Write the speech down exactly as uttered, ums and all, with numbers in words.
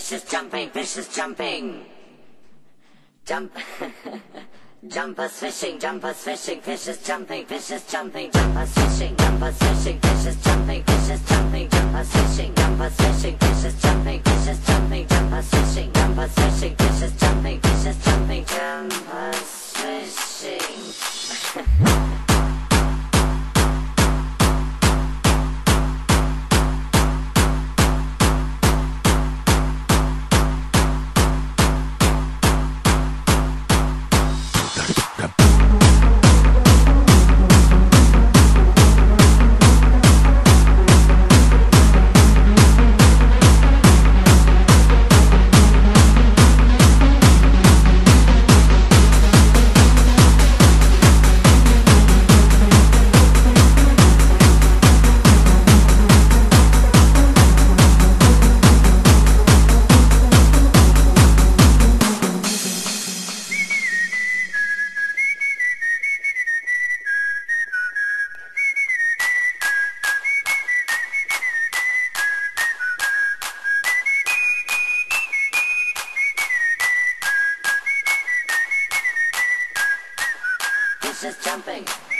fish is jumping, fish is jumping. Jump. Jumpers fishing, jumpers fishing, fish is jumping, fish is jumping. Jumpers fishing, jumpers fishing, fish is jumping, fish is jumping. Jumpers fishing, jumpers fishing, fish is jumping, fish is jumping. Jumpers fishing, jumpers fishing, fish is jumping, fish is jumping. Jumpers fishing. Fish is jumping.